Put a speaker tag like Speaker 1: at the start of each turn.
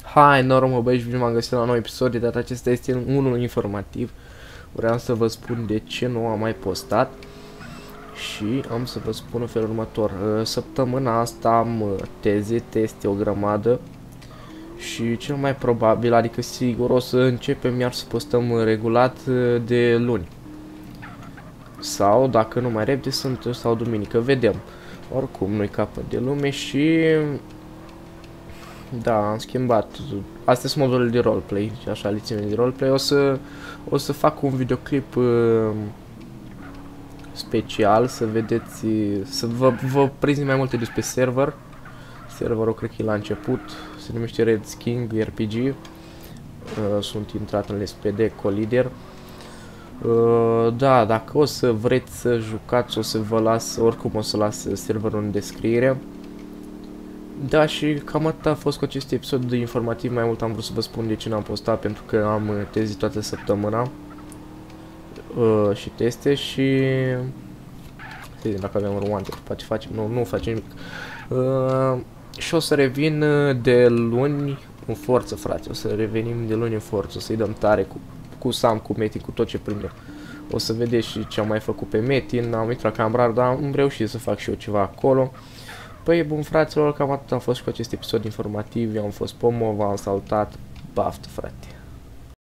Speaker 1: Hai, normal, băi, și bine m-am găsit la un nou episod. De data acesta este unul informativ. Vreau să vă spun de ce nu am mai postat. Și am să vă spun în felul următor. Săptămâna asta am teze, teste, o grămadă. Și cel mai probabil, adică sigur, o să începem iar să postăm regulat de luni. Sau, dacă nu mai repede, sunt sau duminică, vedem. Oricum, nu-i capăt de lume și... Da, am schimbat. Astea sunt modurile de roleplay, așa, lecțiile de roleplay. O să fac un videoclip special, să vedeți, să vă prezint mai multe despre server. Serverul cred că e la început, se numește Red King RPG. Sunt intrat în SPD Collider. Da, dacă o să vreți să jucați, o să vă las, oricum o să las serverul în descriere. Da, și cam atât a fost cu acest episod informativ. Mai mult am vrut să vă spun de ce n-am postat, pentru că am teze toată săptămâna și teste și... Dacă avem un wanted, poate facem, nu facem nimic. Și o să revin de luni în forță, frate, o să revenim de luni în forță, o să-i dăm tare cu Sam, cu Metin, cu tot ce prindem. O să vedeți și ce am mai făcut pe Metin, am intrat cam rar, dar am reușit să fac și eu ceva acolo. Păi, bun, fraților, cam atât a fost cu acest episod informativ. Eu am fost Pomo, v-am salutat, baftă, frate.